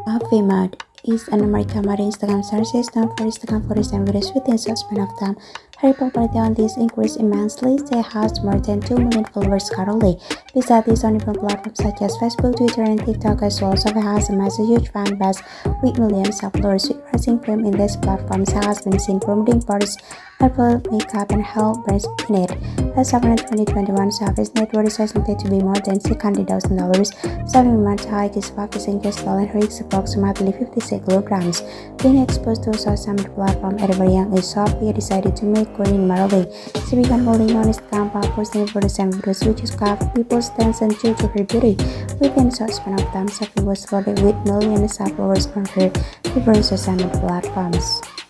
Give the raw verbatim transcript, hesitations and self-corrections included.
Sophie Mudd is an American model Instagram star. She is known for Instagram photos and videos within a short span of time. Her popularity on this increased immensely. She has more than two million followers currently. Besides this, on different platforms such as Facebook, Twitter, and TikTok as well, Sophie has amassed a huge fan base with millions of followers. With rising fame in these platforms, she has been seen promoting products, Apple, makeup, and health brands in it. As of twenty twenty-one, Sophie's net worth is estimated to be more than six hundred thousand dollars. Sophie Mudd's height is five inches tall and her weight is approximately fifty-six kilograms. Being exposed to a social media platform at a very young age, Sophie decided to make career in modeling. She began modeling on Instagram by posting photos and videos which caught people's attention due to her beauty. Within a short span of time, Sophie was flooded with millions of followers on her different social media platforms.